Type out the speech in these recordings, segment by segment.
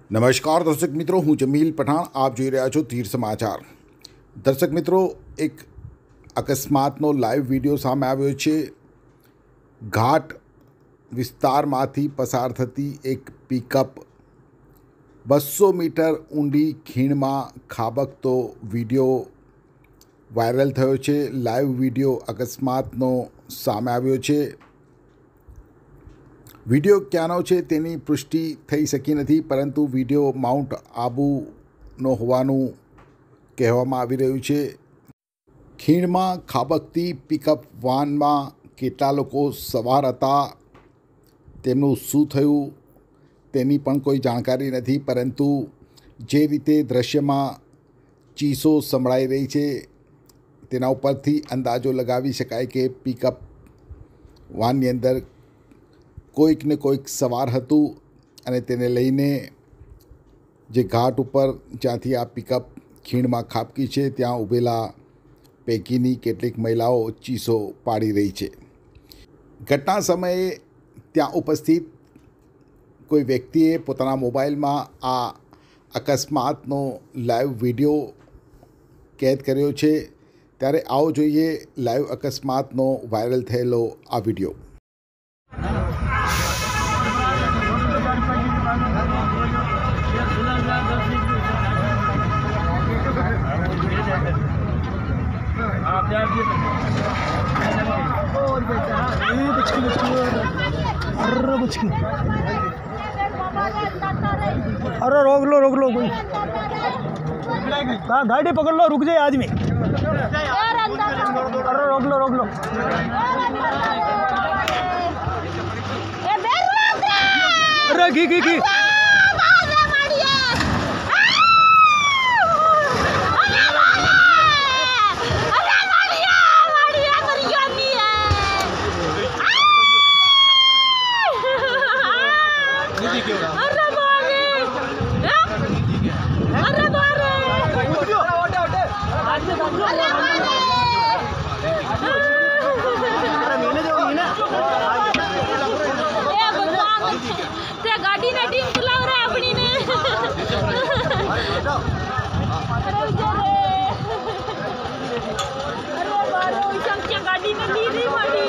नमस्कार दर्शक मित्रों, हूँ जमील पठाण। आप જોઈ રહ્યા છો તીર સમાચાર। દર્શક મિત્રો, એક અકસ્માતનો લાઈવ વિડીયો સામે આવ્યો છે। ઘાટ વિસ્તારમાંથી પસાર થતી એક પિકઅપ 200 મીટર ઊંડી ખીણમાં ખાબકતો વિડીયો વાયરલ થયો છે। લાઈવ વિડીયો અકસ્માતનો સામે આવ્યો છે। વિડીયો ક્યાંનો છે તેની પુષ્ટિ થઈ શકી નથી, પરંતુ વિડીયો માઉન્ટ આબુનો હોવાનું કહેવામાં આવી રહ્યું છે। ખીણમાં ખાબકતી પિકઅપ વાનમાં કેટલા લોકો સવાર હતા, તેમનું શું થયું તેની પણ કોઈ જાણકારી નથી, પરંતુ જે રીતે દૃશ્યમાં ચીસો સંભળાઈ રહી છે તેના ઉપરથી અંદાજો લગાવી શકાય કે પિકઅપ વાનની અંદર કોઈક ને કોઈક સવાર હતું અને તેને લઈને જે ઘાટ ઉપર જ્યાંથી આ પિકઅપ ખીણમાં ખાબકી છે ત્યાં ઊભેલા પૈકીની કેટલીક મહિલાઓ ચીસો પાડી રહી છે। ઘટના સમયે ત્યાં ઉપસ્થિત કોઈ વ્યક્તિએ પોતાના મોબાઈલમાં આ અકસ્માતનો લાઈવ વિડીયો કેદ કર્યો છે। ત્યારે આવો જોઈએ લાઈવ અકસ્માતનો વાયરલ થયેલો આ વિડીયો। अरे रोक लो कोई। हाँ गाड़ी पकड़ लो, रुक जाए आदमी। अरे रोक लो। अरे की गाड़ी ने टीम चला रहा है अपनी ने। अरे बारो संख्या गाड़ी में ली रही माड़ी।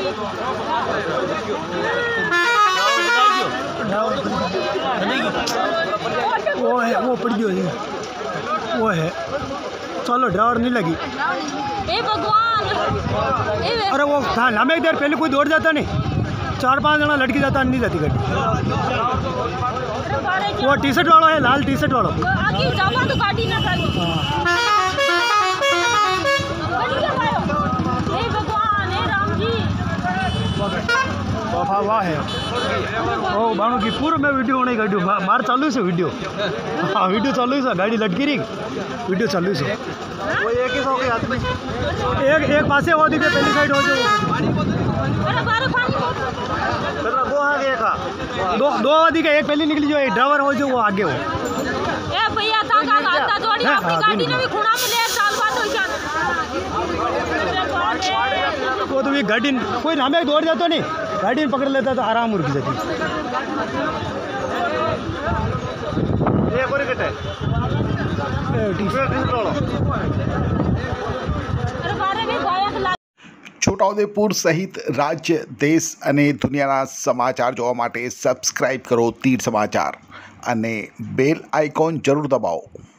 वो पड़ गई, वो है। चलो ड्राइवर नहीं लगी। ए भगवान, अरे वो था हमें देर पहले कोई दौड़ जाता नहीं, 4-5 जना लड़की जाता नहीं जाती गाड़ी। वो टी शर्ट वाला है, लाल टी शर्ट वाला। आगे जावा तो गाड़ी ना चली। ए भगवान, हे राम जी। वाह है। ओ बाणु की पूरा मैं वीडियो नहीं गाड़ी मार चालू से वीडियो। हाँ वीडियो चालू से, गाड़ी लटकी रही, वीडियो चालू से। वो एक ही सौ के हाथ में एक पासे हो दी पहली साइड हो जाए। दो आदि का एक पहले निकली जो ड्राइवर हो जो वो आगे हो। ए भैया था जोड़ी अपनी गाड़ी ने भी खुणा में ले साल बाद हो जान। वो तो भी गाड़ी कोई हमें दौड़ जाता नहीं, गाड़ी पकड़ लेता तो आराम रुक जाती। एक और कटे છોટાઉદેપુર સહિત રાજ્ય, દેશ અને દુનિયાના સમાચાર જોવા માટે સબસ્ક્રાઇબ કરો તીર સમાચાર અને બેલ આઇકોન જરૂર દબાવો।